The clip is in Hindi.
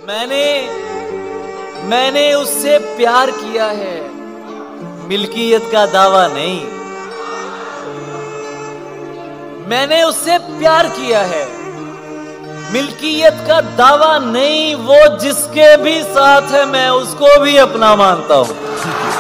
मैंने उससे प्यार किया है, मिल्कियत का दावा नहीं। मैंने उससे प्यार किया है, मिल्कियत का दावा नहीं। वो जिसके भी साथ है मैं उसको भी अपना मानता हूं।